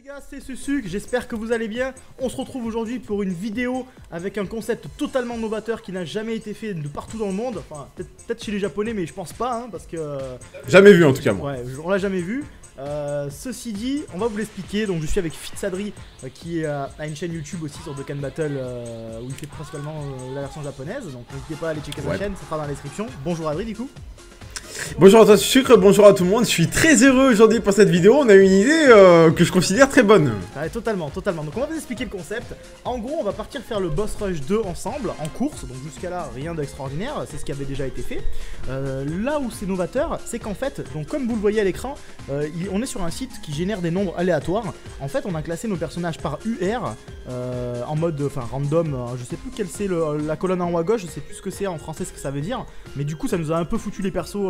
les gars, c'est Susuc, j'espère que vous allez bien. On se retrouve aujourd'hui pour une vidéo avec un concept totalement novateur qui n'a jamais été fait de partout dans le monde. Enfin, peut-être chez les japonais, mais je pense pas, hein, parce que... Jamais vu en tout cas, moi. Ouais, on l'a jamais vu. Ceci dit, on va vous l'expliquer. Donc je suis avec Fitsadri qui a une chaîne YouTube aussi sur Dokkan Battle où il fait principalement la version japonaise. Donc n'hésitez pas à aller checker sa chaîne, ça sera dans la description. Bonjour Adri du coup. Bonjour à toi Sucre, bonjour à tout le monde, je suis très heureux aujourd'hui pour cette vidéo, on a une idée que je considère très bonne. Ouais, totalement. Donc on va vous expliquer le concept. En gros on va partir faire le Boss Rush 2 ensemble, en course, donc jusqu'à là rien d'extraordinaire, c'est ce qui avait déjà été fait. Là où c'est novateur, c'est qu'en fait, donc comme vous le voyez à l'écran, on est sur un site qui génère des nombres aléatoires. En fait on a classé nos personnages par UR, en mode, random, je sais plus quelle c'est la colonne en haut à gauche, je sais plus ce que c'est en français, ce que ça veut dire. Mais du coup ça nous a un peu foutu les persos...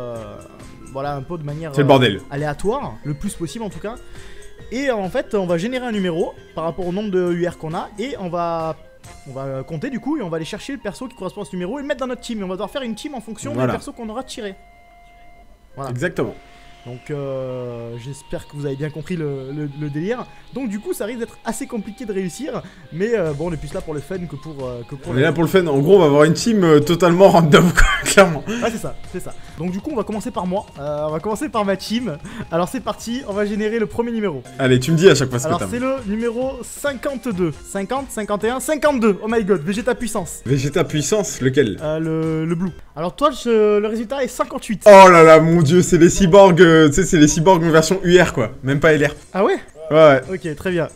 voilà, un peu de manière c'est le bordel. Aléatoire, le plus possible en tout cas. Et en fait, on va générer un numéro par rapport au nombre de UR qu'on a et on va compter du coup et on va aller chercher le perso qui correspond à ce numéro et le mettre dans notre team. Et on va devoir faire une team en fonction des persos qu'on aura tirés. Voilà. Exactement. Donc j'espère que vous avez bien compris le délire. Donc du coup ça risque d'être assez compliqué de réussir. Mais bon, on est plus là pour le fun que pour on est là pour le fun, en gros on va avoir une team totalement random quoi, clairement. Ouais c'est ça. Donc du coup on va commencer par moi, on va commencer par ma team. Alors c'est parti, on va générer le premier numéro. Allez, tu me dis à chaque fois ce que t'as. Alors c'est le numéro 52. 50, 51, 52. Oh my god, Vegeta puissance. Vegeta puissance, lequel? Le blue. Alors toi le résultat est 58. Oh là là, mon dieu, c'est les cyborgs, tu sais, c'est les cyborgs en version UR quoi, même pas LR. Ah ouais? Ouais. Ok, très bien.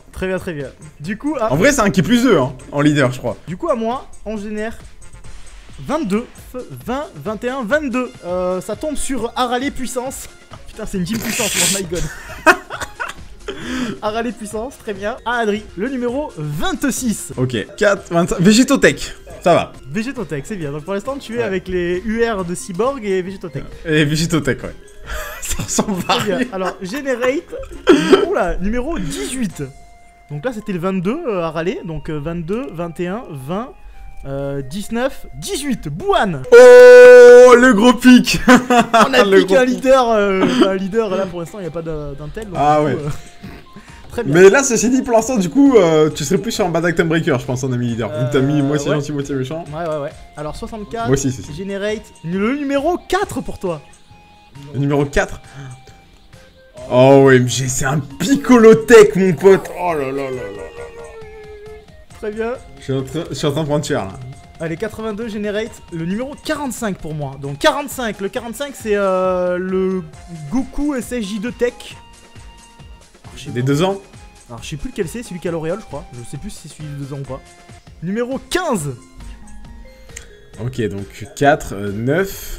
Du coup, en vrai, c'est un qui plus 2 hein, en leader, je crois. Du coup, à moi, on génère 22, 20, 21, 22. Ça tombe sur Harale puissance. Putain, c'est une team puissance, oh my god. Harale puissance, très bien. Adri, le numéro 26. Ok, 4, 25. Végétotech, ça va. Végétotech, c'est bien. Donc pour l'instant, tu es avec les UR de Cyborg et Végétotech. Et Végétotech, ouais. Ça ressemble à rien. Alors, Generate, oula, numéro 18. Donc là, c'était le 22, Harale. Donc 22, 21, 20, 19, 18, Bouane. Oh, le gros pic. On a piqué un leader, là pour l'instant, il n'y a pas d'intel. Ah ouais. Très bien. Mais là, ceci dit, pour l'instant, du coup, tu serais plus sur un bad Item Breaker, je pense, en ami leader. Vu que t'as mis moitié gentil, moitié méchant. Ouais. Alors 64, moi aussi, c'est Generate, le numéro 4 pour toi. Le numéro 4. Oh OMG, c'est un Piccolo-Tech, mon pote. Oh là là là là là. Très bien. Je suis en train de prendre cher, là. Allez, 82, Generate, le numéro 45 pour moi. Donc 45, le 45, c'est le Goku SSJ2 Tech. Des 2 ans. Alors je sais plus lequel c'est, celui qui a l'auréole je crois. Je sais plus si c'est celui de 2 ans ou pas. Numéro 15. Ok, donc 4, 9,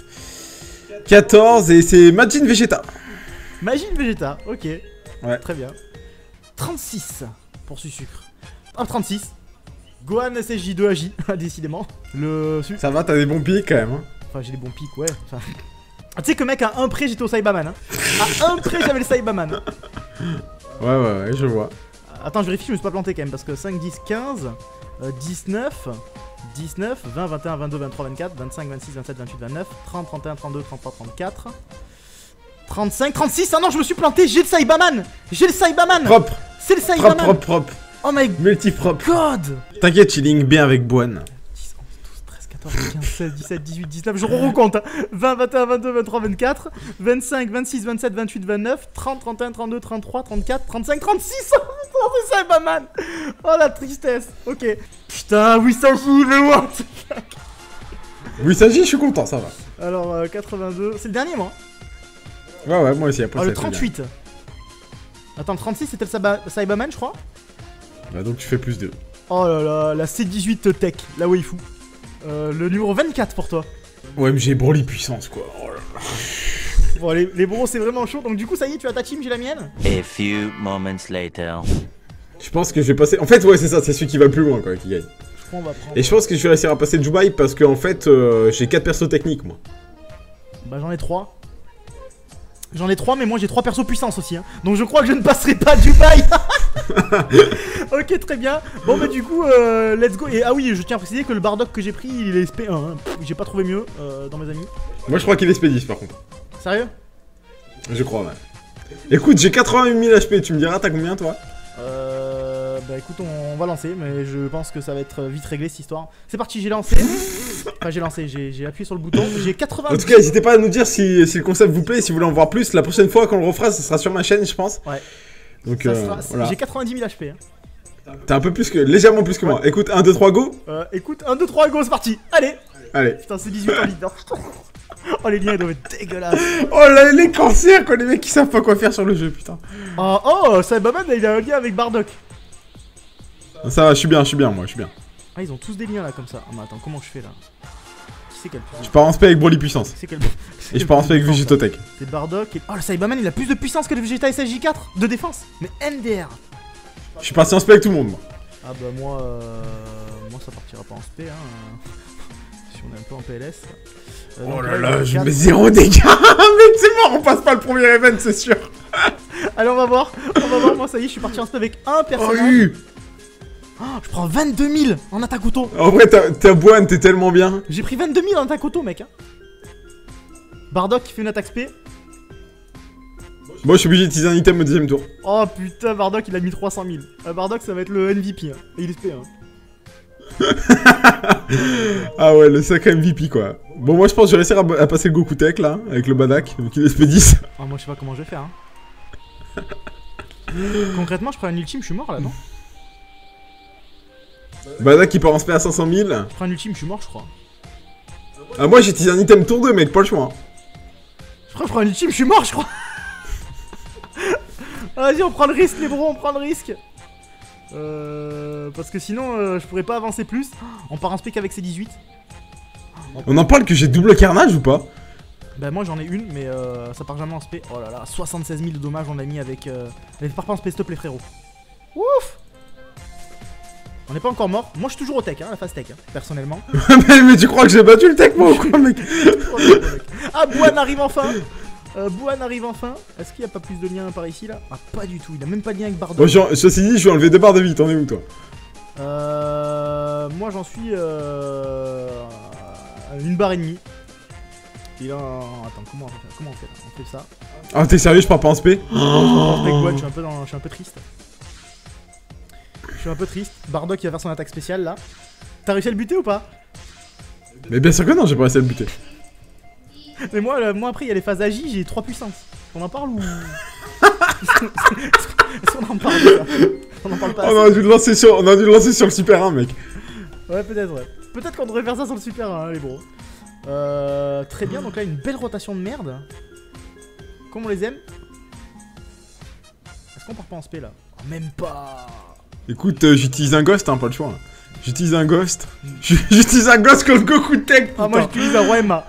14 et c'est Majin Vegeta. Majin Vegeta, ok. Ouais. Très bien. 36 pour Sucre. Ah, 36. Gohan SSJ2 AJ, décidément. Ça va, t'as des bons pics quand même. Hein. Enfin, j'ai des bons pics, ouais. Enfin... tu sais que mec, à un près, j'étais au Saibaman. Hein. À un près, j'avais le Saibaman. Ouais, je vois. Attends, je vérifie, je me suis pas planté quand même. Parce que 5, 10, 15, 19, 20, 21, 22, 23, 24, 25, 26, 27, 28, 29, 30, 31, 32, 33, 34, 35, 36. Ah non, je me suis planté, j'ai le Saibaman. Propre. C'est le Saibaman. Propre. Oh my multi-propre. god. T'inquiète, chilling bien avec Bouane. 10, 11, 12, 13, 14, 15, 16, 17, 18, 19, je recompte. 20, 21, 22, 23, 24, 25, 26, 27, 28, 29, 30, 31, 32, 33, 34, 35, 36. Oh, c'est Saibaman. Oh la tristesse. Ok. Putain, oui, ça joue, mais what? Oui, ça je suis content, ça va. Alors, 82, c'est le dernier, moi. Ouais, moi aussi, après oh, le 38. Attends, le 36, c'était le Saibaman, je crois. Bah, donc tu fais plus 2. Oh là là, la C18 Tech, la waifu. Le numéro 24 pour toi. OMG, Broly puissance, quoi. Oh là là. Bon, les bros, c'est vraiment chaud. Donc, du coup, ça y est, tu as ta team, j'ai la mienne. A few moments later. Je pense que je vais passer. En fait, ouais, c'est ça, c'est celui qui va plus loin, quoi, qui gagne. Je crois on va prendre... Et je pense que je vais réussir à passer Dubaï parce qu'en fait, j'ai 4 persos techniques, moi. Bah, j'en ai 3. J'en ai 3, mais moi j'ai 3 persos puissance aussi. Hein. Donc je crois que je ne passerai pas Dubaï. Ok, très bien. Bon, bah, du coup, let's go. Et ah oui, je tiens à préciser que le Bardock que j'ai pris, il est SP1. Hein. J'ai pas trouvé mieux dans mes amis. Moi, je crois qu'il est SP10 par contre. Sérieux? Je crois, ouais. Écoute, j'ai 88 000 HP, tu me diras, t'as combien toi? Bah écoute, on va lancer, mais je pense que ça va être vite réglé cette histoire. C'est parti, j'ai lancé. Enfin, j'ai lancé, j'ai appuyé sur le bouton. J'ai 80. En tout cas, n'hésitez pas à nous dire si le concept vous plaît, si vous voulez en voir plus. La prochaine fois qu'on le refera, ça sera sur ma chaîne, je pense. Ouais. Donc, voilà. J'ai 90 000 HP. Hein. T'as un peu plus que. Légèrement plus que moi. Écoute, 1, 2, 3, go. Écoute, 1, 2, 3, go, c'est parti. Allez. Allez. Putain, c'est 18 en ligne. Oh, les liens, ils doivent être dégueulasses. Oh là, les cancers, quoi, les mecs qui savent pas quoi faire sur le jeu, putain. Oh, Cyberman, il a un lien avec Bardock. Ça va, je suis bien, moi, je suis bien. Ah, ils ont tous des liens là comme ça. Ah, mais attends, comment je fais là? Qui c'est quel plus? Je pars en spé avec Broly Puissance. C'est quel? Et je pars en spé avec Vegetotech. C'est Bardock et. Oh, le Cyberman, il a plus de puissance que le Vegeta SSJ4 de défense. Mais MDR. Je suis parti en spé avec tout le monde, moi. Ah, bah, moi ça partira pas en spé, hein. Si on est un peu en PLS. Oh là là, je mets 0 dégâts. Mec, c'est mort, on passe pas le premier event, c'est sûr. Allez, on va voir, moi ça y est, je suis parti en spé avec un personnage. Oh, oui. Oh, je prends 22 000 en attaque auto. En vrai, ta boine, t'es tellement bien. J'ai pris 22 000 en attaque auto, mec. Hein. Bardock qui fait une attaque spé. Moi, je suis obligé d'utiliser un item au deuxième tour. Oh putain, Bardock il a mis 300 000. Bardock ça va être le MVP. Hein. Et il est spé. Hein. Ah ouais, le sacré MVP quoi. Bon, moi je pense que je vais réussir à passer le Goku Tech là, avec le Badak, donc il est SP10. Oh, moi je sais pas comment je vais faire. Hein. Concrètement, je prends un ultime, je suis mort là, non? Badak il part en SP à 500 000. Je prends un ultime, je suis mort, je crois. Ah, moi j'ai utilisé un item tour 2, mec, pas le choix. Hein. Je prends un ultime, je suis mort, je crois. Vas-y, on prend le risque, les bros, on prend le risque. Parce que sinon, je pourrais pas avancer plus. On part en spec avec ses 18. On en parle que j'ai double carnage ou pas? Bah, moi j'en ai une, mais ça part jamais en spé. Oh là là, 76 000 de dommages on a mis avec. Allez, pars pas en spé, stop les frérots. Ouf! On n'est pas encore mort. Moi je suis toujours au tech, hein, la phase tech, hein, personnellement. mais tu crois que j'ai battu le tech, moi ou quoi, mec? Ah, Bouane arrive enfin! Bouane arrive enfin. Est-ce qu'il n'y a pas plus de liens par ici là? Ah, pas du tout, il a même pas de lien avec Bardock. Bon, ceci dit, je vais enlever des barres de vie, t'en es où toi? Moi j'en suis une barre et demie. Et là, attends, comment on fait là? On fait ça. Ah, t'es sérieux, je pars pas en spé? Je suis un peu triste. Je suis un peu triste. Bardock il va faire son attaque spéciale là. T'as réussi à le buter ou pas? Mais bien sûr que non, j'ai pas réussi à le buter. Mais moi après il y a les phases agi, j'ai 3 puissances. On en parle ou... Est-ce qu'on en parle ça? On en parle pas assez. On a dû le lancer sur le Super 1, mec. Ouais, peut-être, ouais. Peut-être qu'on devrait faire ça sur le Super 1, les bros. Très bien, donc là une belle rotation de merde. Comme on les aime. Est-ce qu'on part pas en spé là? Oh, même pas. Écoute, j'utilise un ghost, hein, pas le choix. J'utilise un ghost. J'utilise un ghost comme Goku Tech. Ah, moi j'utilise un Roema.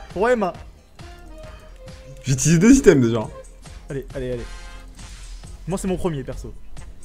J'utilise 2 items déjà. Allez. Moi c'est mon premier perso.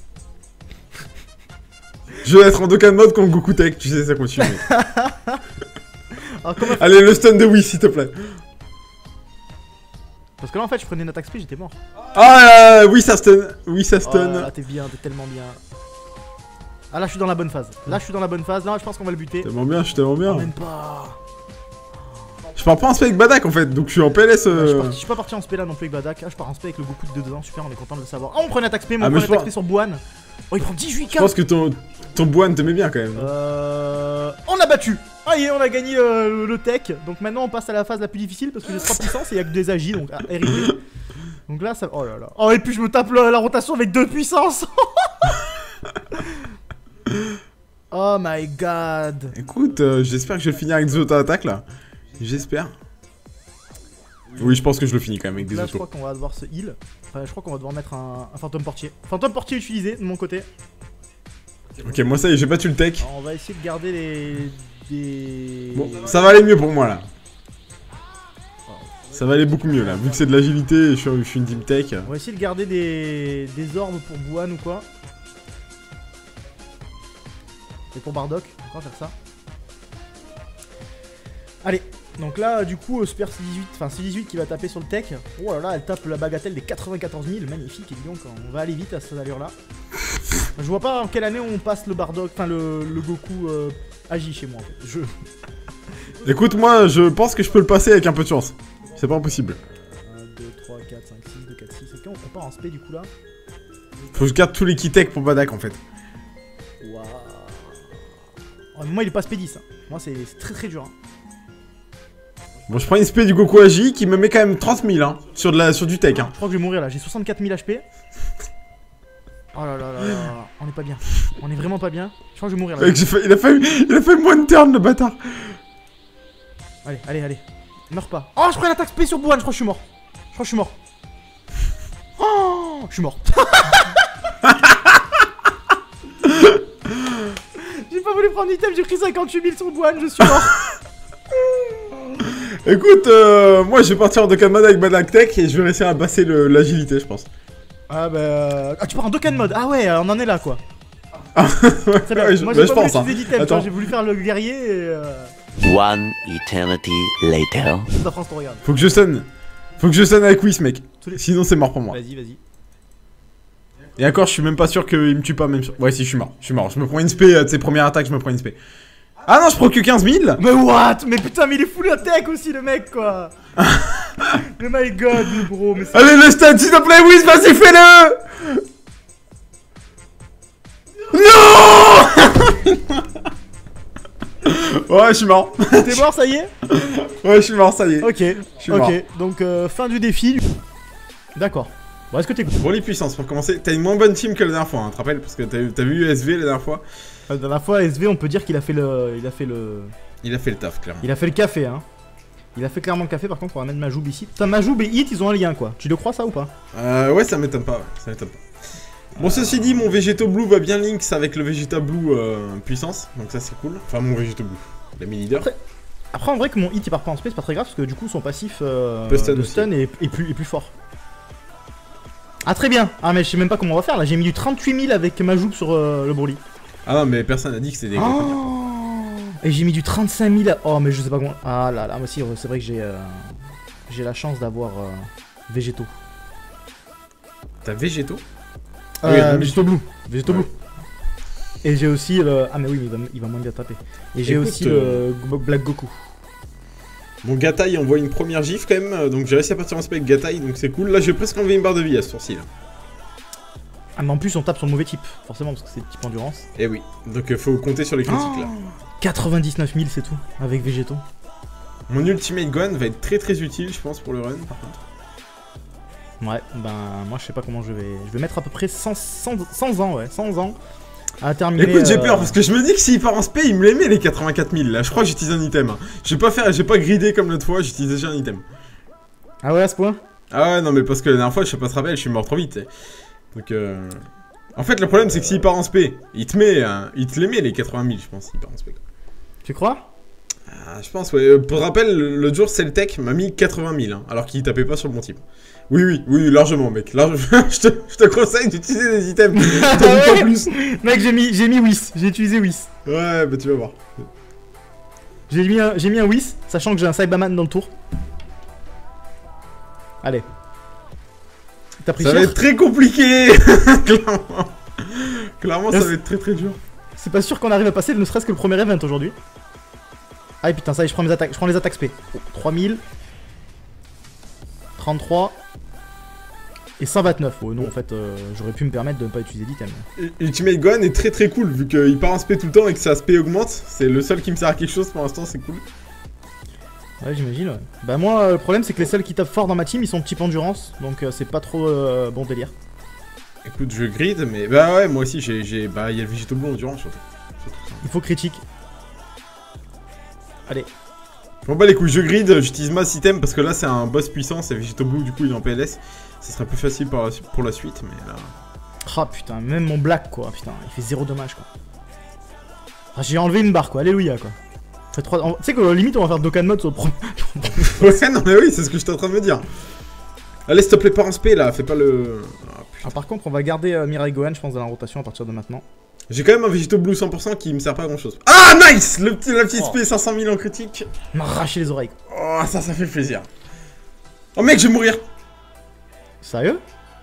Je vais être en Dokkan mode contre Goku Tech, tu sais ça continue. Alors, allez, le stun de Wii s'il te plaît. Parce que là en fait je prenais une attaque spé, j'étais mort. Ah oui ça stun. Oh là, t'es bien, t'es tellement bien. Ah là je suis dans la bonne phase. Là je pense qu'on va le buter. Tellement bien, je suis tellement bien. Oh, même pas. Je pars pas en spé avec Badak en fait, donc je suis en PLS. Je suis pas parti en spé là non plus avec Badak. Ah, je pars en spé avec le Goku de dedans, super, on est content de le savoir. Ah, on prend une attaque spé, mais on prend une attaque spé sur Bouane. Oh, il prend 18k. Je pense que ton Bouane te met bien quand même. On a battu. Ah, et on a gagné le tech. Donc maintenant on passe à la phase la plus difficile parce que j'ai 3 puissances et il y a que des agis, donc RIP. Donc là ça. Oh là là. Oh, et puis je me tape la rotation avec 2 puissances. Oh my god. Écoute, j'espère que je vais finir avec 2 auto-attaques là. J'espère. Oui, je pense que je le finis quand même avec des autos. Là, je crois qu'on va devoir se heal. Enfin, je crois qu'on va devoir mettre un fantôme portier. Fantôme portier utilisé de mon côté. Ok, moi ça y est, j'ai battu le tech. Alors, on va essayer de garder des... Bon, ça va aller mieux pour moi là. Ça va aller beaucoup mieux là. Vu que c'est de l'agilité, je suis une team tech. On va essayer de garder des orbes pour Bouane ou quoi. Et pour Bardock, on va faire ça. Allez. Donc là, du coup, Super C18, enfin C18 qui va taper sur le tech. Oh là là, elle tape la bagatelle des 94 000, magnifique. Et donc, on va aller vite à cette allure-là. Je vois pas en quelle année on passe le Bardock, enfin le Goku agi chez moi en fait. Écoute, moi, je pense que je peux le passer avec un peu de chance. C'est pas impossible. 1, 2, 3, 4, 5, 6, 2, 4, 6. on part en spé du coup là. Faut que je garde tous les key tech pour Badak en fait. Waouh. Oh, mais moi il est pas spé 10. Hein. Moi c'est très très dur. Hein. Bon, je prends une spé du Goku Agi qui me met quand même 30 000 hein, sur du tech. Hein. Je crois que je vais mourir là, j'ai 64 000 HP. Oh là là là là, on est pas bien. On est vraiment pas bien. Je crois que je vais mourir là. Mec, il a fait moins de turn le bâtard. Allez, allez, allez. Meurs pas. Oh, je prends l'attaque spé sur Bouhan, je crois que je suis mort. Je crois que je suis mort. Oh, je suis mort. J'ai pas voulu prendre l'item, j'ai pris 58 000 sur Bouhan, je suis mort. Écoute, moi je vais partir en Dokkan avec Badak Tech et je vais réussir à passer l'agilité, je pense. Ah bah... Ah, tu pars en Dokkan mode. Ah ouais, on en est là quoi. C'est bien. ouais, Moi je j'ai pas pense. voulu utiliser d'item, Attends. j'ai voulu faire le guerrier et... One eternity later. Toute la France te regarde. Faut que je sonne avec Whis, mec. Sinon c'est mort pour moi. Vas-y, vas-y. Et encore, je suis même pas sûr qu'il me tue pas, même sûr. Ouais, si, je suis mort. Je me prends une spé, de ses premières attaques, je me prends une spé. Ah non, je prends que 15 000. Mais what? Mais putain, mais il est full attack aussi le mec quoi. Mais my god, le bro, mais c'est... Allez, le stun, s'il te plaît, Whis, vas-y, fais-le. Non. Ouais, je suis mort. T'es mort, ça y est? Ouais, je suis mort, ça y est. Ok, suis mort. ok, donc fin du défi. D'accord. Bon, est-ce que t'es... Pour les puissances, pour commencer, t'as une moins bonne team que la dernière fois, hein, tu te rappelles? Parce que t'as vu SV la dernière fois. La dernière fois, SV, on peut dire qu'il a fait le... Il a fait le taf, clairement. Il a fait le café, hein. Il a fait clairement le café, par contre, on va mettre Majoub ici. Putain, Majoub et Hit, ils ont un lien, quoi. Tu le crois, ça, ou pas? Ouais, ça m'étonne pas, ouais, ça m'étonne pas. Bon, ceci dit, mon Végéto Blue va bien Lynx avec le Vegeta Blue puissance, donc ça c'est cool. Enfin, mon Végéto Blue, la mini-leader. Après, en vrai, que mon Hit, il part pas en space, c'est pas très grave, parce que du coup, son passif stun de aussi. stun est plus fort. Ah, très bien. Ah, mais je sais même pas comment on va faire, là. J'ai mis du 38 000 avec Majoub sur le Broly. Ah non, mais personne n'a dit que c'était des gros cognards. Et j'ai mis du 35 000 Oh mais je sais pas comment... Ah là là, moi aussi c'est vrai que j'ai la chance d'avoir Végéto. T'as Végéto? Ah oui, Végéto Blue. Végéto ouais. Blue. Et j'ai aussi le... Ah mais oui, mais il va moins bien taper. Et j'ai Écoute, aussi le Black Goku. Mon Gatai envoie une première gif quand même, donc j'ai réussi à partir en spec Gatai, donc c'est cool. Là, j'ai presque enlevé une barre de vie à ce tour-ci. Ah mais en plus on tape sur le mauvais type, forcément, parce que c'est type endurance. Eh oui, donc faut compter sur les critiques là. 99 000 c'est tout, avec Végéto. Mon Ultimate Gohan va être très utile, je pense, pour le run par contre. Ouais, ben moi je sais pas comment je vais mettre à peu près 100 ans, ouais, 100 ans à terminer. Écoute, j'ai peur parce que je me dis que s'il part en spé, il me les met les 84 000 là. Je crois que j'utilise un item. J'ai pas gridé comme l'autre fois, j'utilise déjà un item. Ah ouais, à ce point? Ah ouais, non, mais parce que la dernière fois, je sais pas, te rappelles, je suis mort trop vite. T'sais. Donc, en fait, le problème, c'est que s'il part en spé, il te les met les 80 000, je pense, s'il part en spé. Tu crois? Ah, je pense, ouais. Pour rappel, l'autre jour, Celtech m'a mis 80 000, hein, alors qu'il tapait pas sur le bon type. Oui, largement, mec. je te conseille d'utiliser des items. T'en dis pas plus. Mec, j'ai mis Whis, j'ai utilisé Whis. Ouais, bah tu vas voir. J'ai mis un Whis, sachant que j'ai un Cyberman dans le tour. Allez. T'as pris Ça cher? va être très compliqué. Clairement, ça va être très dur. C'est pas sûr qu'on arrive à passer ne serait-ce que le premier event aujourd'hui. Ah putain, ça y est, je prends mes attaques, je prends les attaques spé. Oh, 3000 33 et 129. Oh non, en fait, j'aurais pu me permettre de ne pas utiliser d'item. Ultimate Gohan est très cool, vu qu'il part en spé tout le temps et que sa spé augmente. C'est le seul qui me sert à quelque chose pour l'instant, c'est cool. Ouais, j'imagine, ouais. Bah moi, le problème, c'est que les seuls qui tapent fort dans ma team, ils sont type endurance, donc c'est pas trop bon délire. Écoute, je grid, mais bah ouais, moi aussi, bah, il y a le Végéto Blue endurance surtout. Il faut critique. Allez. Bon bah les couilles, je grid, j'utilise mass item parce que là c'est un boss puissant, c'est Végéto Blue, du coup il est en PLS. Ça sera plus facile pour la suite, mais là... Ah putain, même mon black quoi, putain, il fait 0 dommage quoi. Ah, j'ai enlevé une barre quoi, alléluia quoi. Tu sais que limite on va faire Dokkan mode sur le premier. Ouais, non mais oui, c'est ce que j'étais en train de me dire. Allez, s'il te plaît, pas en spé là, fais pas le... Ah, par contre, on va garder Mirai Gohan, je pense, dans la rotation à partir de maintenant. J'ai quand même un Végéto Blue 100% qui me sert pas à grand chose. Ah, nice! La petite spé 500 000 en critique. M'arracher les oreilles. Oh, ça fait plaisir. Oh mec, je vais mourir. Sérieux?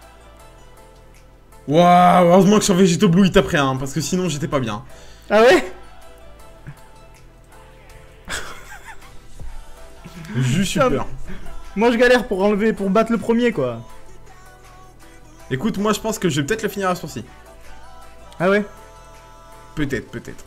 Waouh, heureusement que sur Végéto Blue il taperait, hein, parce que sinon j'étais pas bien. Ah ouais? Juste super. Moi je galère pour battre le premier quoi. Écoute, moi je pense que je vais peut-être le finir à ce tour-ci. Ah ouais. Peut-être, peut-être.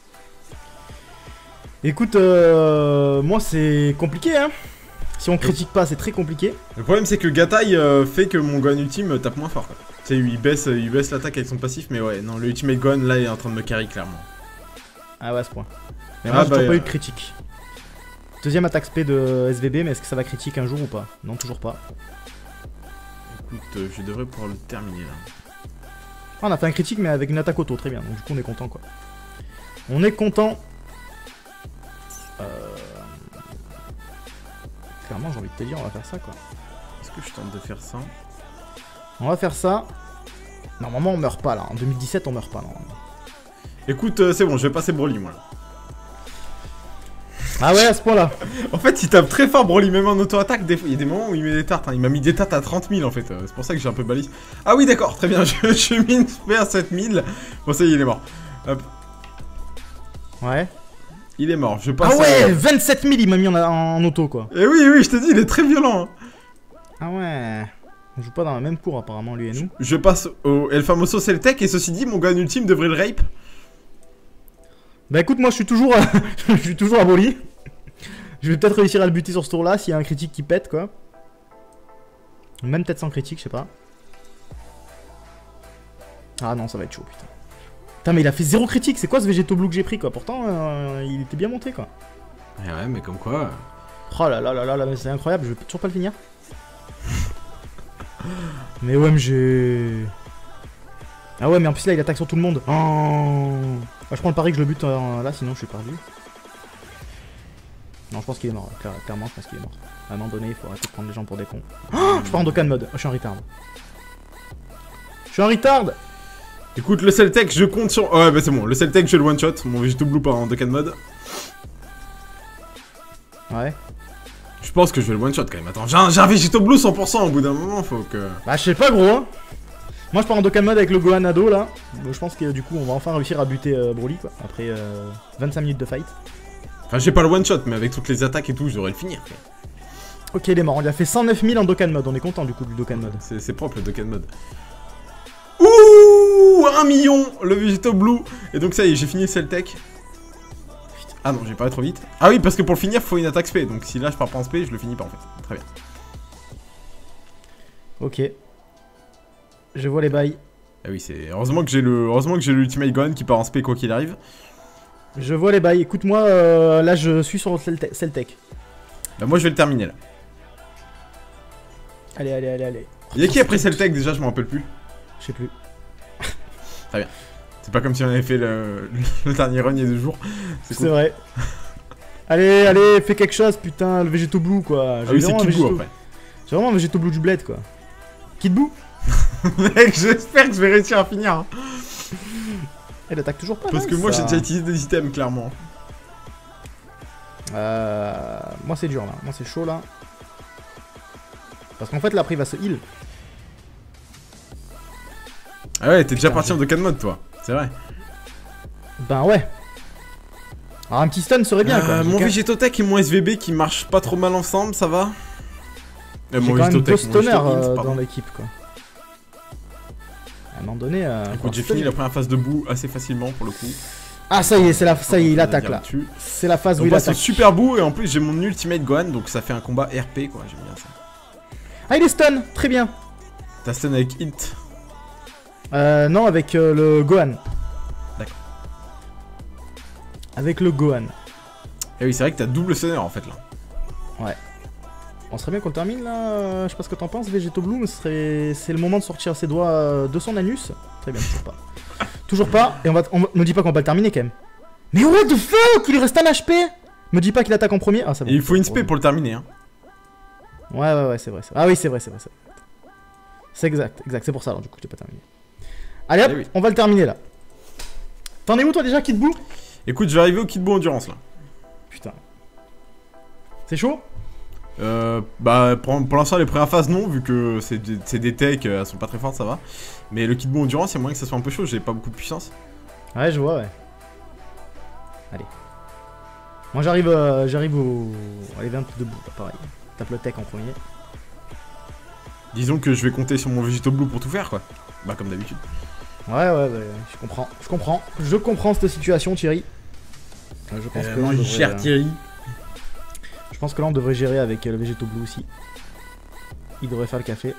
Écoute, moi c'est compliqué hein. Si on critique pas, c'est très compliqué. Le problème c'est que Gatai fait que mon Gohan ultime tape moins fort quoi. Tu sais, il baisse l'attaque avec son passif, mais ouais, non, le Ultimate Gohan là il est en train de me carry clairement. Ah ouais, à ce point. Mais moi j'ai toujours pas eu de critique. Deuxième attaque SP de SVB, mais est-ce que ça va critique un jour ou pas? Non, toujours pas. Écoute, je devrais pouvoir le terminer là. Ah, on a fait un critique mais avec une attaque auto, très bien, donc du coup on est content quoi. On est content. Clairement j'ai envie de te dire, on va faire ça quoi. Est-ce que je tente de faire ça? On va faire ça. Normalement on meurt pas là, en 2017 on meurt pas normalement. Écoute, c'est bon, je vais passer Broly moi là. Ah ouais, à ce point là. En fait, il tape très fort Broly, même en auto-attaque. Il y a des moments où il met des tartes. Hein. Il m'a mis des tartes à 30 000 en fait. C'est pour ça que j'ai un peu balise. Ah oui, d'accord, très bien. Je mis une spé à 7 000. Bon, ça y est, il est mort. Hop. Ouais. Il est mort. Je passe. Ah ouais, 27 000 il m'a mis en auto quoi. Et oui, oui, je te dis, il est très violent. Hein. Ah ouais. On joue pas dans la même cour apparemment, lui et nous. Je passe au El Famoso Celtec. Et ceci dit, mon Gohan ultime devrait le rape. Bah écoute, moi je suis toujours à, je suis toujours à Broly. Je vais peut-être réussir à le buter sur ce tour là s'il y a un critique qui pète quoi. Même peut-être sans critique, je sais pas. Ah non, ça va être chaud putain. Putain mais il a fait 0 critique, c'est quoi ce végéto blue que j'ai pris quoi? Pourtant il était bien monté quoi. Ouais, mais comme quoi. Oh là là là là là, c'est incroyable, je vais toujours pas le finir. Mais OMG. Ah ouais mais en plus là il attaque sur tout le monde. Oh. Bah, je prends le pari que je le bute là, sinon je suis perdu. Non, je pense qu'il est mort, clairement, je pense qu'il est mort. À un moment donné, il faut arrêter de prendre les gens pour des cons. Oh, je pars en Dokkan mode, oh, je suis en retard. Je suis en retard. Écoute, le Celtec, je compte sur. Oh, ouais, bah c'est bon, le Celtec, je le one shot. Mon Végéto Blue part en Dokkan mode. Ouais. Je pense que je vais le one shot quand même. Attends, j'ai un Végéto Blue 100% au bout d'un moment, faut que. Bah, je sais pas, gros. Hein. Moi, je pars en Dokkan mode avec le Gohan ado là. Donc, je pense que du coup, on va enfin réussir à buter Broly quoi. Après 25 minutes de fight. Enfin, j'ai pas le one shot, mais avec toutes les attaques et tout, je devrais le finir. Ok, il est mort. On lui a fait 109 000 en Dokkan mode. On est content du coup du Dokkan mode. C'est propre le Dokkan mode. Ouh, 1 million le Végéto Blue. Et donc, ça y est, j'ai fini Celtec. Ah non, j'ai parlé trop vite. Ah oui, parce que pour le finir, faut une attaque spé. Donc, si là je pars pas en spé, je le finis pas en fait. Très bien. Ok. Je vois les bails. Ah oui, c'est. Heureusement que j'ai l'Ultimate Gohan qui part en spé quoi qu'il arrive. Je vois les bails. Écoute-moi, là je suis sur Celtec. Bah, moi je vais le terminer là. Allez, allez, allez, allez. Il y a qui après Celtec déjà, je m'en rappelle plus. Je sais plus. Très bien. C'est pas comme si on avait fait le dernier run il y a 2 jours. C'est cool. Vrai. Allez, allez, fais quelque chose, putain, le Végéto Blue quoi. Ah oui, c'est Kid Buu après. J'ai vraiment un Végéto Blue du bled quoi. Kid Buu. Mec, j'espère que je vais réussir à finir. Hein. Elle attaque toujours pas. Parce que moi j'ai déjà utilisé des items clairement. Moi c'est dur là, moi c'est chaud là. Parce qu'en fait là après il va se heal. Ah ouais, t'es déjà parti en Dokkan mode toi, c'est vrai. Ben ouais. Alors un petit stun serait bien quoi. Mon Végétotech et mon SVB qui marchent pas trop mal ensemble, ça va. Mon Végétotech, mon Végéto dans l'équipe quoi. À un moment donné. Écoute, j'ai fini la première phase de boue assez facilement pour le coup. Ah ça y est, ça y est, il attaque là. C'est la phase où il attaque. C'est super boue et en plus j'ai mon Ultimate Gohan donc ça fait un combat RP quoi, j'aime bien ça. Ah il est stun, très bien. T'as stun avec Hit? Non, avec le Gohan. D'accord. Avec le Gohan. Et oui, c'est vrai que t'as double stunner en fait là. Ouais. On serait bien qu'on le termine là, je sais pas ce que t'en penses, Végéto Blue, mais c'est le moment de sortir ses doigts de son anus. Très bien, toujours pas. Toujours pas, et me dis pas qu'on va le terminer quand même. Mais what the fuck, il lui reste un HP. Me dis pas qu'il attaque en premier. Ah, ça va. Et il faut une spé pour le terminer hein. Ouais, c'est vrai. Ah oui, c'est vrai. C'est exact, c'est pour ça alors du coup tu peux pas terminer. Allez hop, on va le terminer là. T'en es où toi déjà, Kid Buu? Écoute, je vais arriver au Kid Buu Endurance là. Putain. C'est chaud? Bah pour l'instant les premières phases non, vu que c'est des techs, elles sont pas très fortes, ça va. Mais le Kid Buu Endurance, il y a moyen que ça soit un peu chaud, j'ai pas beaucoup de puissance. Ouais, je vois, ouais. Allez. Moi j'arrive au... Allez, viens debout, pareil. Tape le tech en premier. Disons que je vais compter sur mon Végéto Blue pour tout faire, quoi. Bah, comme d'habitude. Ouais, je comprends cette situation, Thierry. Je pense que là, on devrait, cher Thierry. je pense que là, on devrait gérer avec le Végéto Blue aussi. Il devrait faire le café.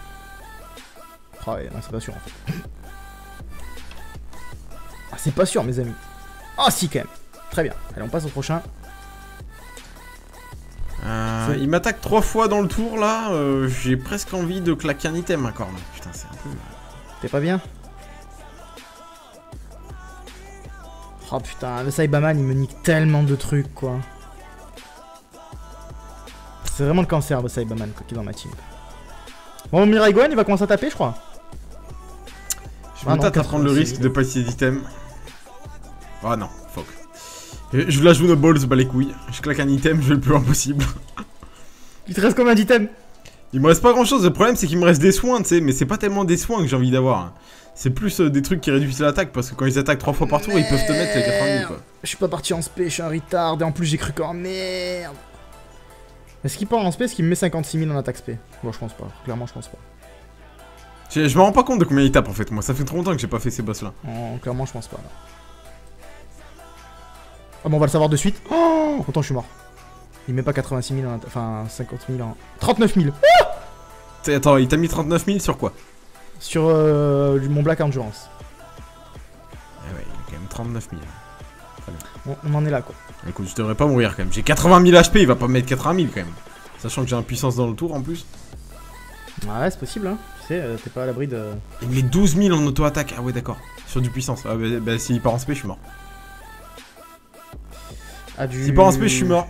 Ah ouais, non, c'est pas sûr, en fait. Ah, c'est pas sûr, mes amis. Ah, si, quand même. Très bien. Allez, on passe au prochain. Il m'attaque 3 fois dans le tour, là. J'ai presque envie de claquer un item, encore, là. Putain, c'est un peu... T'es pas bien? Oh putain, le Saibaman il me nique tellement de trucs quoi. C'est vraiment le cancer le Saibaman qui est dans ma team. Bon, Mirai Gohan il va commencer à taper je crois. Je me tâte à prendre le risque de passer d'item. Ah non, fuck. Je la joue no balls, bas les couilles. Je claque un item, je vais le plus loin possible. Il te reste combien d'items? Il me reste pas grand chose, le problème c'est qu'il me reste des soins, tu sais, mais c'est pas tellement des soins que j'ai envie d'avoir. C'est plus des trucs qui réduisent l'attaque, parce que quand ils attaquent 3 fois par tour, ils peuvent te mettre les 80 000 quoi. Je suis pas parti en spé, je suis un retard, et en plus j'ai cru qu'en merde. Est-ce qu'il part en spé, est-ce qu'il me met 56 000 en attaque spé? Bon, je pense pas, clairement je pense pas. Je me rends pas compte de combien il tape en fait, moi ça fait trop longtemps que j'ai pas fait ces boss là. Oh, clairement je pense pas là. Ah bon, on va le savoir de suite. Oh, autant je suis mort. Il met pas 86 000 en attaque, enfin 50 000 en... 39 000. Attends, il t'a mis 39 000 sur quoi? Sur mon Black Endurance. Ah ouais, il a quand même 39 000. On en est là quoi. Écoute, je devrais pas mourir quand même. J'ai 80 000 HP, il va pas me mettre 80 000 quand même. Sachant que j'ai un puissance dans le tour en plus. Ouais, c'est possible hein. Tu sais, t'es pas à l'abri de... Il met 12 000 en auto-attaque. Ah ouais, d'accord. Sur du puissance. Ah bah s'il part en spé, je suis mort. Ah, du... S'il part en spé, je suis mort.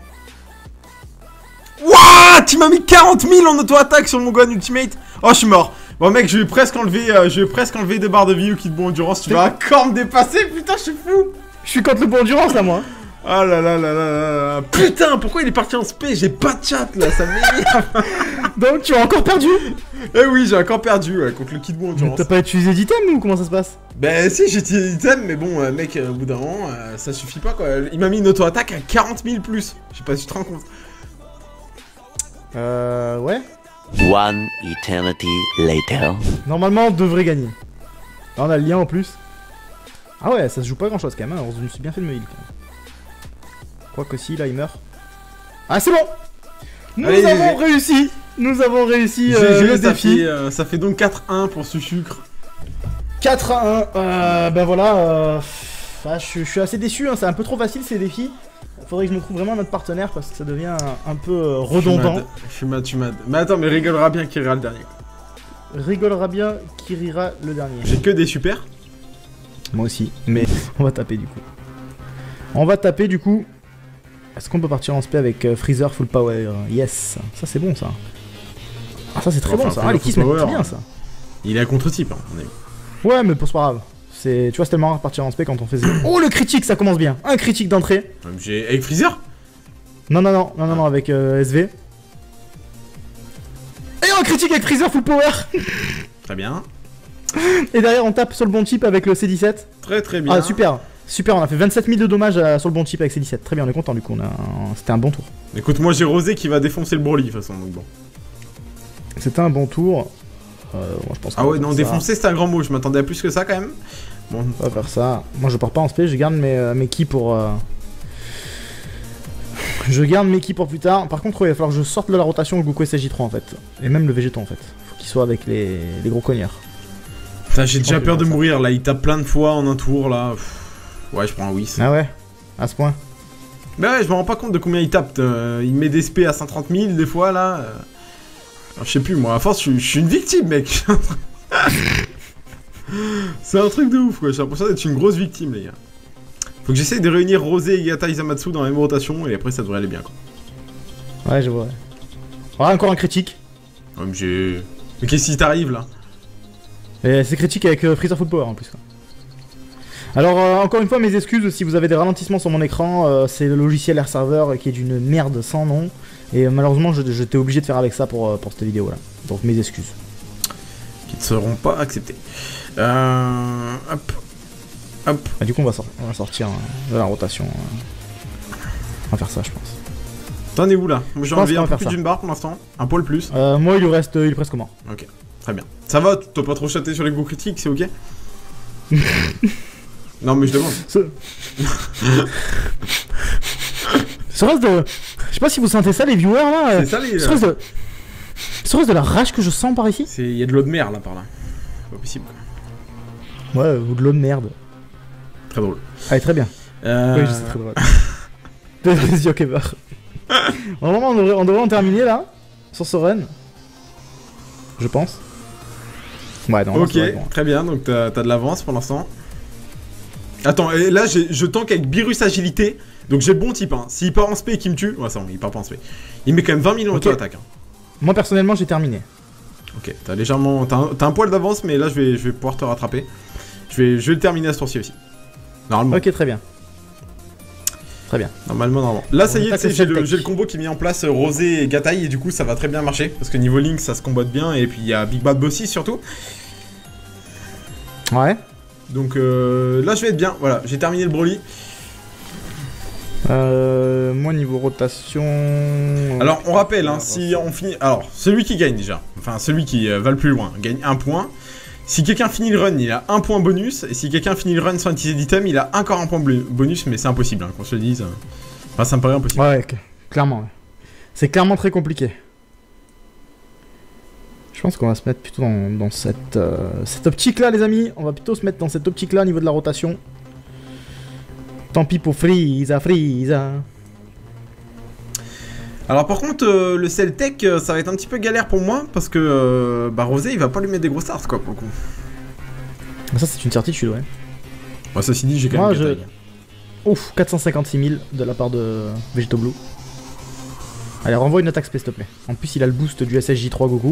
Wouah, tu m'as mis 40 000 en auto-attaque sur mon Gohan Ultimate. Oh, je suis mort. Bon mec, je vais presque enlever 2 barres de vie au kit de bon endurance. Tu vas encore me dépasser, putain, je suis fou. Je suis contre le bon endurance là moi. Ah là là là là là. Putain, pourquoi il est parti en spé? J'ai pas de chat là, ça m'énerve. Donc tu as encore perdu? Eh oui, j'ai encore perdu ouais, contre le kit de bon endurance. T'as pas utilisé d'item ou comment ça se passe? Bah si, j'ai utilisé l'item, mais bon, mec, au bout d'un moment, ça suffit pas quoi. Il m'a mis une auto-attaque à 40 000 plus. Je sais pas si tu te rends compte. Ouais. One eternity later. Normalement, on devrait gagner. Là, on a le lien en plus. Ah ouais, ça se joue pas grand chose quand même. Hein. Je me suis bien fait de me heal quand même. Quoique si, là, il meurt. Ah, c'est bon. Nous avons réussi. Nous avons réussi le défi. Ça fait donc 4-1 pour ce sucre. 4-1. Ben voilà. Je suis assez déçu. Hein. C'est un peu trop facile ces défis. Faudrait que je me trouve vraiment notre partenaire parce que ça devient un peu redondant. Je suis mad, Mais attends, mais rigolera bien qui rira le dernier. Rigolera bien qui rira le dernier. J'ai que des super. Moi aussi, mais on va taper du coup. Est-ce qu'on peut partir en spé avec Freezer full power? Yes, ça c'est bon ça. Ah ça c'est très bon ça. Ah les kills se mettent bien ça. Il est à contre-type. Hein, ouais mais c'est pas grave. Tu vois, c'est tellement rare de partir en spé quand on fait... Oh, le critique, ça commence bien. Un critique d'entrée. Avec Freezer? Non, avec SV. Et un critique avec Freezer full power. Très bien. Et derrière, on tape sur le bon chip avec le C17. Très bien. Ah, super. Super, on a fait 27 000 de dommages sur le bon chip avec C17. Très bien, on est content du coup. C'était un bon tour. Écoute, moi j'ai Rosé qui va défoncer le Broly de toute façon, donc bon. C'était un bon tour. Moi, je pense ah ouais, non, défoncer c'est un grand mot, je m'attendais à plus que ça quand même. Bon. On va faire ça. Moi je pars pas en spé, je garde mes keys pour... Je garde mes keys pour plus tard. Par contre, ouais, il va falloir que je sorte de la rotation le Goku SJ3 en fait. Et même le Végéto en fait. Faut qu'il soit avec les gros cognards. Putain, j'ai déjà peur de mourir là, il tape plein de fois en un tour là. Ouais, je prends un Whis. Ah ouais, à ce point. Bah ouais, je me rends pas compte de combien il tape. Il met des SP à 130 000 des fois là. Je sais plus, moi, à force, je suis une victime, mec. C'est un truc de ouf, quoi. J'ai l'impression d'être une grosse victime, les gars. Faut que j'essaye de réunir Rosé et Gata Izamatsu dans la même rotation, et après, ça devrait aller bien, quoi. Ouais, je vois. Ouais, encore un critique. Ouais, mais qu'est-ce qui t'arrive, là? Et c'est critique avec Freezer Full Power, en plus, quoi. Alors, encore une fois, mes excuses, si vous avez des ralentissements sur mon écran, c'est le logiciel Air Server qui est d'une merde sans nom. Et malheureusement, j'étais obligé de faire avec ça pour cette vidéo là. Donc mes excuses. Qui ne seront pas acceptées. Hop. Ah, du coup, on va sortir de la rotation. On va faire ça, je pense. T'en es où là? Moi j'ai pense enlevé qu'on un va peu faire plus ça. d'une barre pour l'instant. Un poil plus. Moi, il est presque mort. Ok, très bien. Ça va, t'as pas trop chaté sur les goûts critiques, c'est ok? Non mais je demande. Serait-ce de... Je sais pas si vous sentez ça, les viewers, là. C'est ça les... Serait-ce de la rage que je sens par ici? Il y a de l'eau de mer là par là. C'est pas possible quoi. Ouais, ou de l'eau de merde. Très drôle. Allez, très bien. Oui, c'est très drôle. Des yeux Kever. Normalement, on devrait en terminer là, sur ce run. Je pense. Ouais, non. Ok, très bien, donc t'as de l'avance pour l'instant. Attends, et là je tank avec Birus agilité, donc j'ai le bon type. Hein. S'il part en spé et qu'il me tue, ouais, ça, il part pas en spé. Il met quand même 20 000 en auto-attaque. Hein. Moi personnellement, j'ai terminé. Ok, t'as légèrement. T'as un poil d'avance, mais là je vais pouvoir te rattraper. Je vais le terminer à ce tour-ci aussi. Normalement. Ok, très bien. Très bien. Normalement. Là, ça y est, j'ai le le combo qui est mis en place Rosé et Gataï, et du coup, ça va très bien marcher. Parce que niveau Link, ça se combatte bien, et puis il y a Big Bad Bossy surtout. Ouais. Donc là, je vais être bien. Voilà, j'ai terminé le Broly. Moi, niveau rotation. Alors, on rappelle, hein, si on finit. Alors, celui qui gagne déjà, enfin, celui qui va le plus loin, gagne 1 point. Si quelqu'un finit le run, il a 1 point bonus. Et si quelqu'un finit le run sans utiliser d'item, il a encore un point bonus. Mais c'est impossible, hein, qu'on se le dise. Enfin, ça me paraît impossible. Ouais, clairement. Ouais. C'est clairement très compliqué. Je pense qu'on va se mettre plutôt dans cette optique-là, les amis. On va plutôt se mettre dans cette optique-là au niveau de la rotation. Tant pis pour Frieza. Alors par contre, le Celtec, ça va être un petit peu galère pour moi. Parce que Rosé, il va pas lui mettre des gros stars, quoi, pour le coup. Ça, c'est une certitude, ouais. Bon, ceci dit, j'ai quand même Gataï. Ouf, 456 000 de la part de Vegeto Blue. Allez, renvoie une attaque spé, s'il te plaît. En plus, il a le boost du SSJ3 Goku.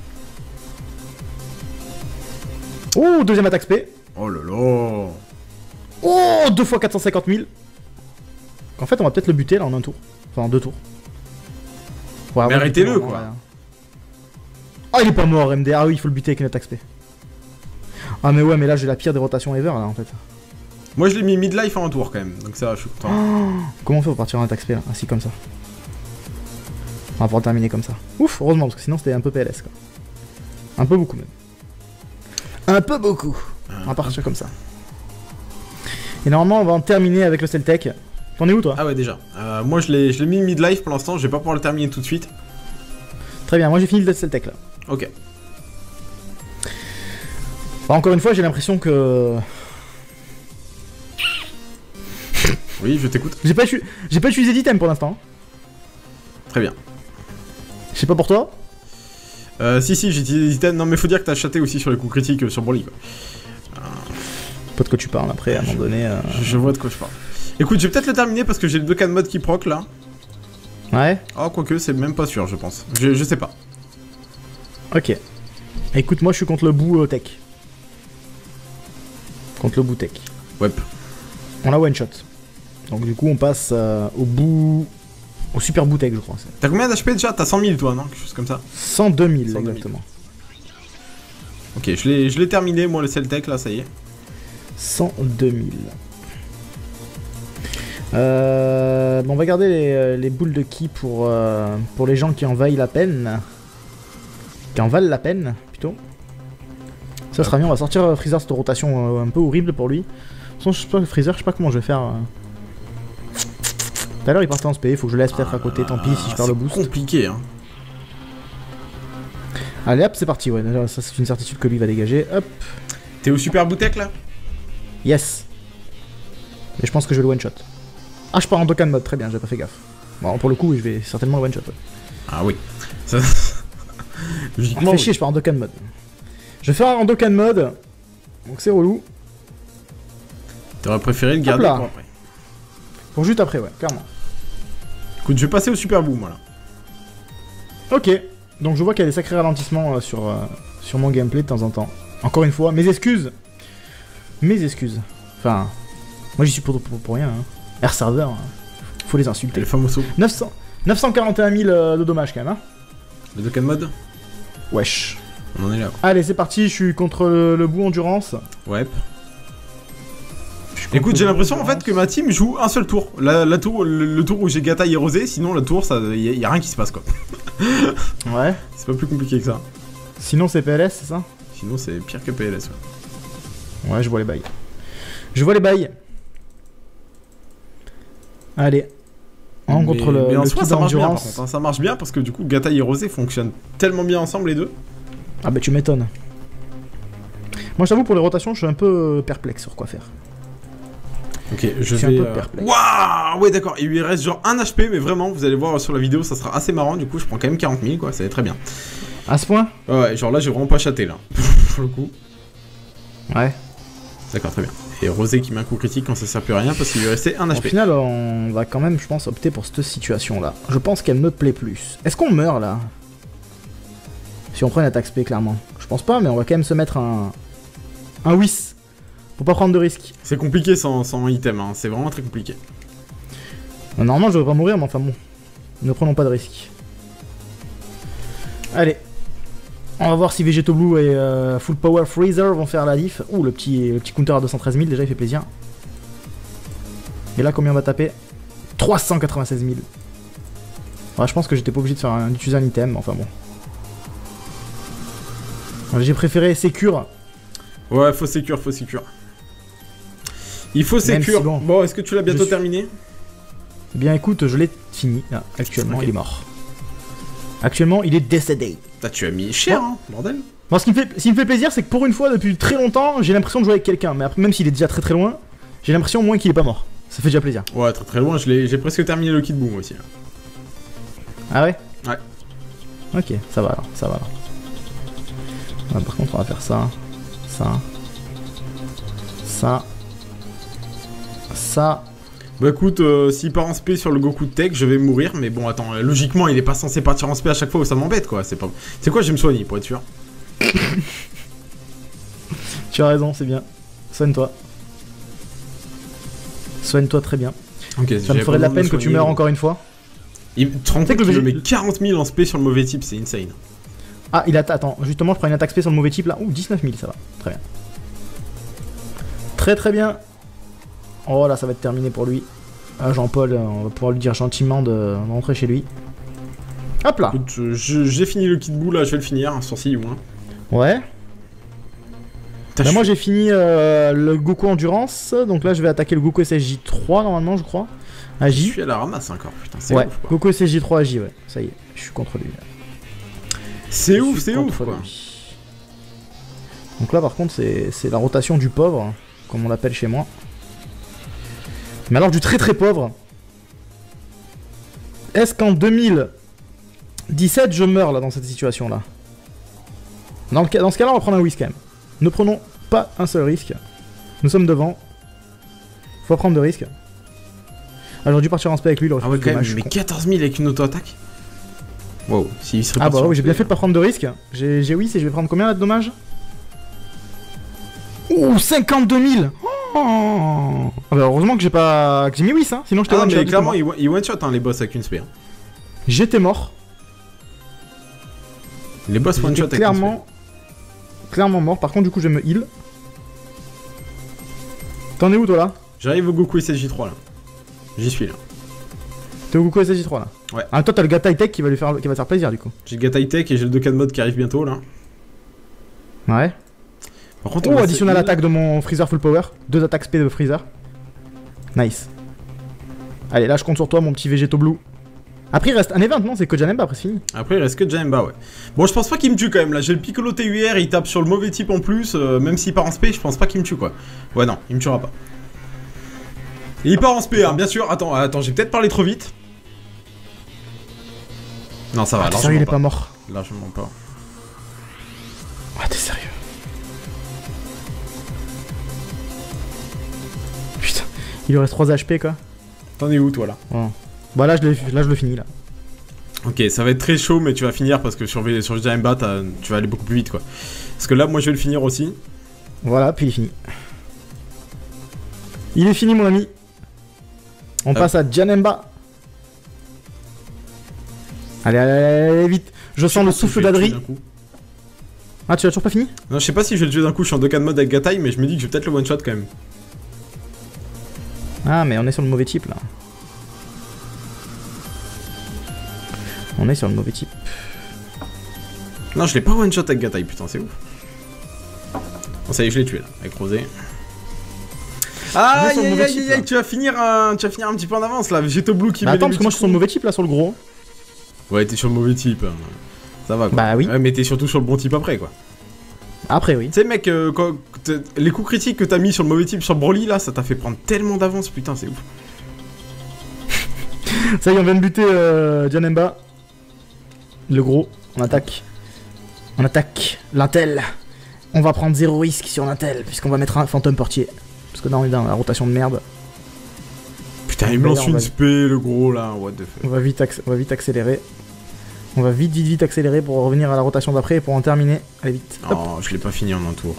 Oh, deuxième attaque spé. Oh là là. Oh, 2 fois 450 000. En fait, on va peut-être le buter là en un tour. Enfin, en 2 tours. Ouais, mais arrêtez-le, quoi. Oh, il est pas mort, MD. Ah oui, il faut le buter avec une attaque spé. Ah, mais ouais, mais là, j'ai la pire des rotations ever, là, en fait. Moi, je l'ai mis mid-life en un tour, quand même. Donc ça, je suis content. Oh, comment on fait pour partir en attaque spé, là? Ainsi, comme ça. On va pouvoir terminer comme ça. Ouf, heureusement, parce que sinon, c'était un peu PLS, quoi. Un peu beaucoup, même. Un peu beaucoup. On va partir comme ça. Et normalement, on va en terminer avec le Celtec. T'en es où, toi? Ah ouais, déjà. Moi, je l'ai mis mid-life pour l'instant. Je vais pas pouvoir le terminer tout de suite. Très bien, moi j'ai fini le Celtec là. Ok. Bah, encore une fois, j'ai l'impression que... Oui, je t'écoute. J'ai pas utilisé d'item pour l'instant. Très bien. Je sais pas pour toi. Si, j'ai utilisé des items. Non, mais faut dire que t'as chaté aussi sur les coups critiques sur Broly, quoi. Pas de quoi tu parles après, à un moment donné. Je vois de quoi je parle. Écoute, je vais peut-être le terminer parce que j'ai le 2 cas de mode qui proc là. Ouais. Oh, quoique, c'est même pas sûr, je pense. Je sais pas. Ok. Écoute, moi je suis contre le bout tech. Contre le bout tech. Ouais. On a one shot. Donc du coup, on passe au bout. Au super bout tech, je crois. T'as combien d'HP déjà? T'as 100 000 toi, non? Quelque chose comme ça. 102 000, exactement. Ok, je l'ai terminé, moi, le Celtec là, ça y est. 102 000. Bon, on va garder les boules de ki pour les gens qui en valent la peine. Qui en valent la peine, plutôt. Ça sera bien, on va sortir Freezer cette rotation un peu horrible pour lui. De toute façon, je sais pas, Freezer, je sais pas comment je vais faire. Tout à l'heure, il partait en SP, faut que je le laisse peut-être à côté, tant pis si je perds le boost. C'est compliqué, hein. Allez hop, c'est parti, ouais, ça c'est une certitude que lui va dégager, hop. T'es au super boutique là? Yes. Mais je pense que je vais le one shot. Ah, je pars en Dokkan mode, très bien, j'ai pas fait gaffe. Bon, pour le coup, je vais certainement le one shot. Ouais. Ah oui. Ça... Logiquement, fais chier, je pars en Dokkan mode. Je vais faire en Dokkan mode, donc c'est relou. T'aurais préféré le garder pour après. Pour juste après, ouais, clairement. Écoute, je vais passer au super boom, voilà. Ok, donc je vois qu'il y a des sacrés ralentissements sur mon gameplay de temps en temps. Encore une fois, mes excuses. Mes excuses. Enfin, moi j'y suis pour rien. Hein. Air serveur, hein. Faut les insulter. Les famosos. 941 000 de dommages quand même. Hein. Le Dokkan mode? Wesh. On en est là. Quoi. Allez, c'est parti, je suis contre le bout endurance. Ouais. Écoute, j'ai l'impression en fait que ma team joue un seul tour. La tour, le tour où j'ai Gatai et Rosé, sinon la tour, y a rien qui se passe quoi. Ouais. C'est pas plus compliqué que ça. Sinon c'est PLS, c'est ça? Sinon c'est pire que PLS. Ouais, je vois les bails. Je vois les bails. Allez. On contre le mais en le soi, kit ça marche bien par d'endurance. contre. Hein. Ça marche bien parce que du coup, Gatai et Rosé fonctionnent tellement bien ensemble les deux. Ah bah tu m'étonnes. Moi je t'avoue pour les rotations je suis un peu perplexe sur quoi faire. Ok, je suis vais... un peu perplexe. Waouh. Ouais d'accord, il lui reste genre 1 HP mais vraiment, vous allez voir sur la vidéo, ça sera assez marrant. Du coup, je prends quand même 40 000 quoi, ça va être très bien. À ce point? Ouais, genre là, j'ai vraiment pas chaté là. Pour le coup. Ouais. D'accord, très bien. Et Rosé qui met un coup critique quand ça sert plus à rien parce qu'il lui restait 1 Au HP. final on va quand même je pense opter pour cette situation là. Je pense qu'elle me plaît plus. Est-ce qu'on meurt là? Si on prend une attaque spé clairement. Je pense pas mais on va quand même se mettre un whis. Pour pas prendre de risques. C'est compliqué sans item, hein. C'est vraiment très compliqué. Normalement je devrais pas mourir mais enfin bon. Ne prenons pas de risques. Allez. On va voir si Vegeto Blue et Full Power Freezer vont faire la diff. Ouh, le petit counter à 213 000, déjà il fait plaisir. Et là, combien on va taper? 396 000. Ouais, je pense que j'étais pas obligé d'utiliser un item, enfin bon. J'ai préféré Sécure. Ouais, faut sécure, faut sécure. Il faut Même sécure. si bon, Bon, est-ce que tu l'as bientôt terminé? Eh bien écoute, je l'ai fini. Là, actuellement, Ok. il est mort. Actuellement, il est décédé. Putain, tu as mis cher, hein, bordel. Bon, ce qui me fait plaisir, c'est que pour une fois, depuis très longtemps, j'ai l'impression de jouer avec quelqu'un. Mais après, même s'il est déjà très très loin, j'ai l'impression au moins qu'il est pas mort. Ça fait déjà plaisir. Ouais, très très loin, j'ai presque terminé le kit boom aussi. Là. Ah ouais? Ouais. Ok, ça va alors, ça va alors. Ouais, par contre, on va faire ça, ça, ça. Bah écoute, s'il part en spé sur le Goku de Tech, je vais mourir, mais bon, attends, logiquement, il est pas censé partir en spé à chaque fois où ça m'embête, quoi. C'est pas... C'est quoi, je vais me soigner, pour être sûr. Tu as raison, c'est bien. Soigne-toi. Soigne-toi très bien. Ok, Ça me ferait de la peine que tu meurs encore une fois. Il te rend Tu sais compte que qu'il le me met 40 000 en spé sur le mauvais type, c'est insane. Ah, il attaque. Attends, justement, je prends une attaque spé sur le mauvais type là. Ouh, 19 000, ça va. Très bien. Très très bien. Oh là, ça va être terminé pour lui. Ah, Jean-Paul, on va pouvoir lui dire gentiment de rentrer chez lui. Hop là. Écoute, j'ai fini le kit bout là, je vais le finir, un sourcil ou moins. Ouais. Bah, moi j'ai fini le Goku Endurance. Donc là, je vais attaquer le Goku SSJ3 normalement, je crois. Je Agi. suis à la ramasse encore, putain, c'est Ouais, ouf quoi. Goku SSJ3 Agi, ouais. Ça y est, je suis contre lui. C'est ouf, Je suis c'est ouf contre quoi. lui. Donc là, par contre, c'est la rotation du pauvre, comme on l'appelle chez moi. Mais alors du très très pauvre. Est-ce qu'en 2017 je meurs là dans cette situation là? Dans ce cas là on va prendre un whisk quand même. Ne prenons pas un seul risque. Nous sommes devant. Faut prendre de risques. Ah, j'aurais dû partir en spé avec lui, il aurait fait Ah ouais, plus quand même, dommage, mais con. 14 000 avec une auto-attaque. Wow, s'il serait Ah parti bah en oui, j'ai spé. bien fait de pas prendre de risques. J'ai oui, c'est je vais prendre combien là de dommages? Ouh, 52 000. Oh. Ah bah heureusement que j'ai pas... que j'ai mis whis, hein. Sinon je te Ah non, one-shot, mais clairement, j'étais mort. il one-shot hein, les boss avec une spé. Hein. J'étais mort. Les boss one-shot J'étais avec une spé. clairement mort. Par contre, du coup, je vais me heal. T'en es où toi là? J'arrive au Goku SSJ3 là. J'y suis là. T'es au Goku SSJ3 là? Ouais. Ah, toi t'as le Gatai Tech qui va te faire plaisir du coup. J'ai Gatai Tech et j'ai le 2K de mode qui arrive bientôt là. Ouais. Par contre, Oh, va additionne à se- l'attaque de mon Freezer Full Power. 2 attaques speed de Freezer. Nice. Allez, là je compte sur toi, mon petit Vegeto Blue. Après, il reste un event, non? C'est que Janemba, après c'est fini. Après, il reste que Janemba, ouais. Bon, je pense pas qu'il me tue quand même. Là, j'ai le Piccolo TUR, il tape sur le mauvais type en plus. Même s'il part en spé, je pense pas qu'il me tue quoi. Ouais, non, il me tuera pas. Et il part en spé, hein, bien sûr. Attends, j'ai peut-être parlé trop vite. Non, ça va, Ah, t'es largement sérieux, il est pas. pas mort. Largement pas. Ah, t'es sérieux? Putain, il lui reste 3 HP quoi. T'en es où toi là? Bon. Bah là je le finis là. Ok, ça va être très chaud, mais tu vas finir parce que sur Janemba, tu vas aller beaucoup plus vite quoi. Parce que là, moi je vais le finir aussi. Voilà, puis il est fini. Il est fini mon ami. On passe à Janemba. Allez, allez, vite. Je sens le souffle d'Adri. Ah, tu l'as toujours pas fini? Non, je sais pas si je vais le tuer d'un coup, je suis en 2K de mode avec Gatai, mais je me dis que je vais peut-être le one-shot quand même. Ah, mais on est sur le mauvais type là. On est sur le mauvais type. Non, je l'ai pas one shot avec Gatai, putain, c'est ouf. Bon, ça y est, je l'ai tué là, avec Rosé. Aïe aïe aïe aïe, tu vas finir un petit peu en avance là, Végéto Blue qui Bah met attends, les parce que moi je suis sur le mauvais type là, sur le gros. Ouais, t'es sur le mauvais type. Ça va quoi. Bah oui. Ouais, mais t'es surtout sur le bon type après quoi. Après, oui. Tu sais, mec, les coups critiques que t'as mis sur le mauvais type sur Broly là, ça t'a fait prendre tellement d'avance, putain, c'est ouf. Ça y est, on vient de buter Janemba. Le gros, on attaque. On attaque l'intel. On va prendre 0 risque sur l'intel, puisqu'on va mettre un fantôme portier. Parce que là, on est dans la rotation de merde. Putain, il me lance une spé, le gros là, what the fuck. On va vite accélérer. On va vite accélérer pour revenir à la rotation d'après et pour en terminer. Allez, vite. Hop. Oh, je l'ai pas fini en un tour.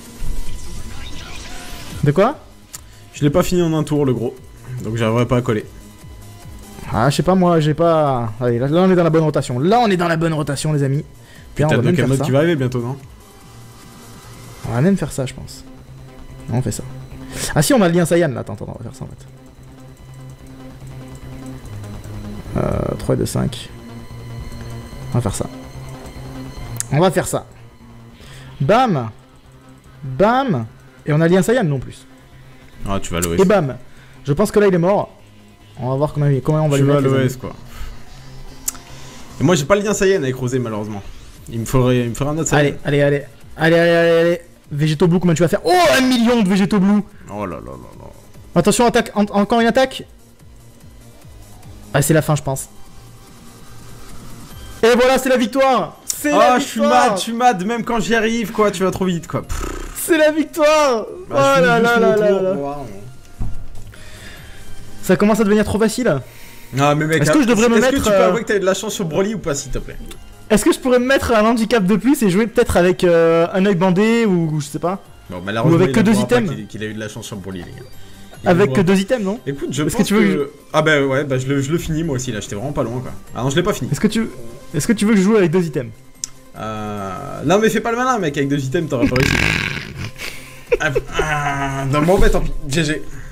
De quoi? Je l'ai pas fini en un tour, le gros. Donc j'arriverai pas à coller. Ah, je sais pas, moi, j'ai pas... Allez, là, on est dans la bonne rotation. Là, on est dans la bonne rotation, les amis. Putain, on va le même faire mode ça. qui va arriver bientôt, non? On va même faire ça, je pense. Non, on fait ça. Ah si, on a le lien Saiyan, là. Attends, on va faire ça, en fait. 3 et 2, 5. On va faire ça. On va faire ça. Bam. Bam. Et on a le lien Saiyan non plus. Ah, tu vas à l'OS. Et bam. Je pense que là, il est mort. On va voir comment on va tu lui vas à mettre. l'OS, quoi. Et moi, j'ai pas le lien Saiyan avec Rosé, malheureusement. Il me faudrait un autre Saiyan. Allez. Végéto Blue, comment tu vas faire? Oh, 1 million de Végéto Blue. Oh là là là là. Attention, attaque. Encore une attaque. Ah, c'est la fin, je pense. Et voilà, c'est la victoire. C'est la victoire. Je suis mad, même quand j'y arrive, quoi, tu vas trop vite, quoi. C'est la victoire. Bah, oh là là là là là. Ça commence à devenir trop facile. Ah, mais mec, est-ce que je devrais me mettre... Est-ce que tu peux avouer que t'avais de la chance sur Broly ou pas, s'il te plaît? Est-ce que je pourrais me mettre un handicap de plus et jouer peut-être avec un œil bandé ou je sais pas? Bon, malheureusement, ou avec que 2 items qu'il a eu de la chance sur Broly, les gars. Avec que 2 items, non? Écoute, je pense que... Ah bah ouais, bah je le finis moi aussi là, j'étais vraiment pas loin quoi. Ah non, je l'ai pas fini. Est-ce que tu veux que je joue avec 2 items? Non mais fais pas le malin mec, avec 2 items t'aurais pas réussi. Non bon bah tant pis, GG.